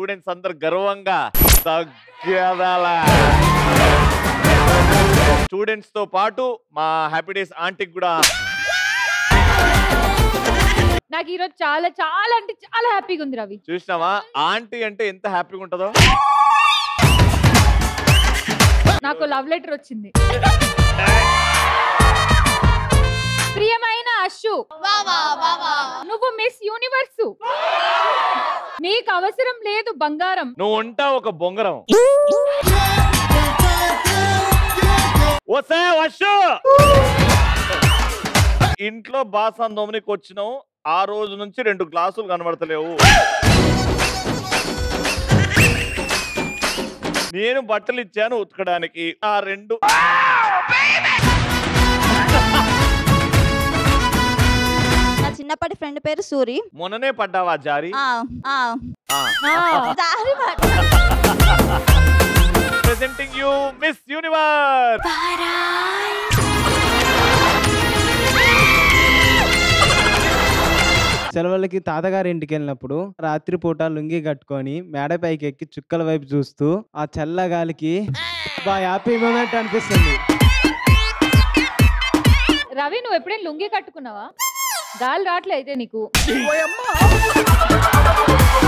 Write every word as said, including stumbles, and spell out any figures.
Students అందరు గర్వంగా తగ్గదల students తో పాటు మా హ్యాపీ డేస్ ఆంటీకి కూడా నాకు ఈరోజు చాలా చాలా అంటే చాలా హ్యాపీగా ఉంది రవి. చూసినావా ఆంటీ అంటే ఎంత హ్యాపీగా ఉంటుందో. నాకు లవ్ లెటర్ వచ్చింది. ప్రియమైన అశు, నువ్వు మిస్ యూనివర్స్. నీకు అవసరం లేదు బంగారం, నువ్వు ఉంటావు ఒక బొంగరం. ఇంట్లో బాసన్ దోమనికి వచ్చినావు, ఆ రోజు నుంచి రెండు గ్లాసులు కనబడతలేవు. నేను బట్టలు ఇచ్చాను ఉతకడానికి, ఆ రెండు చిన్నప్పటి ఫ్రెండ్ పేరు సూరి. మొన్ననే పడ్డావా జారి? Presenting you Miss Universe. సెలవులకి తాతగారి ఇంటికి వెళ్ళినప్పుడు రాత్రి పూట లుంగి కట్టుకొని మేడ పైకి ఎక్కి చుక్కల వైపు చూస్తూ ఆ చల్లగాలికి బా హ్యాపీ మూమెంట్ అనిపిస్తుంది. రవి, నువ్వు ఎప్పుడైనా లుంగి కట్టుకున్నావా? గాలి రావట్లే అయితే నీకు?